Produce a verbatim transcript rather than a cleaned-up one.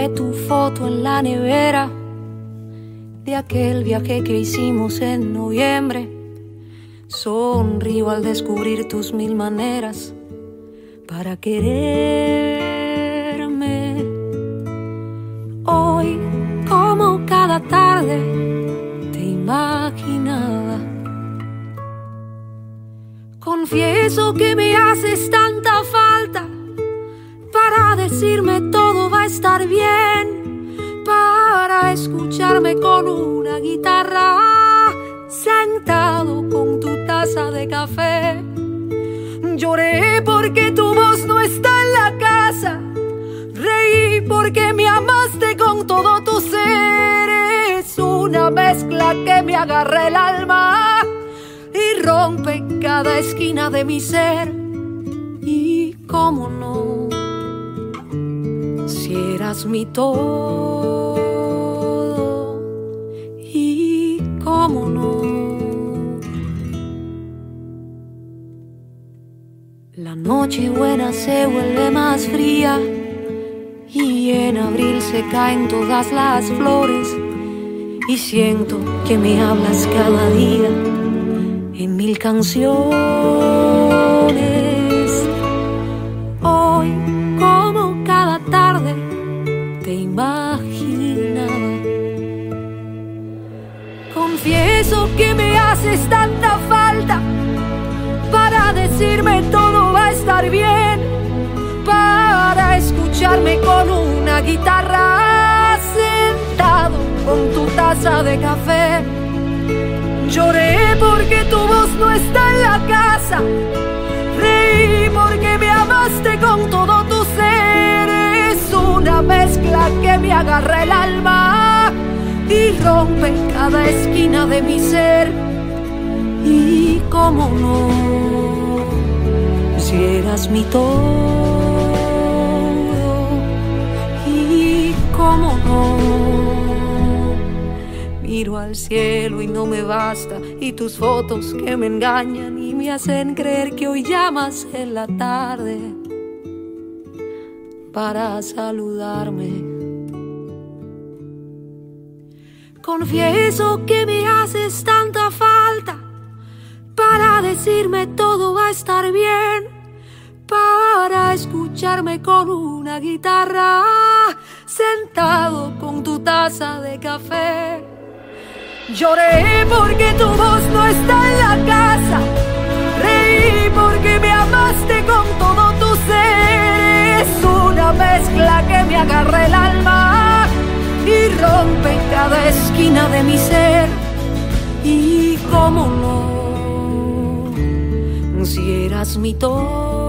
Guardé tu foto en la nevera de aquel viaje que hicimos en noviembre. Sonrío al descubrir tus mil maneras para quererme. Hoy, como cada tarde, te imaginaba. Confieso que me haces tanta falta para decirme todo va a estar bien, para escucharme con una guitarra, sentado con tu taza de café. Lloré porque tu voz no está en la casa, reí porque me amaste con todo tu ser. Es una mezcla que me agarra el alma y rompe cada esquina de mi ser. Y cómo no, si eras mi todo, y cómo no. La noche buena se vuelve más fría y en abril se caen todas las flores, y siento que me hablas cada día en mil canciones. Hoy, como cada tarde, te imaginaba. Confieso que me haces tanta falta para decirme todo va a estar bien, para escucharme con una guitarra, sentado con tu taza de café. Lloré porque tu voz no está en la casa, reí porque me amaste con todo tu ser. Es una mezcla que me agarra el alma y rompe cada esquina de mi ser. Y cómo no, si eras mi todo, y cómo no. Miro al cielo y no me basta, y tus fotos que me engañan y me hacen creer que hoy llamas en la tarde para saludarme. Confieso que me haces tanta falta para decirme todo va a estar bien, para escucharme con una guitarra, sentado con tu taza de café. Lloré porque tu voz no está en la casa, reí porque me amaste con todo tu ser. Es una mezcla que me agarra el alma y rompe cada esquina de mi ser. Y cómo no, si eras mi todo.